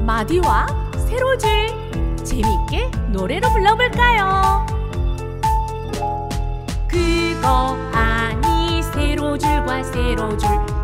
마디와 세로줄 재밌게 노래로 불러볼까요? 그거 아니 세로줄과 세로줄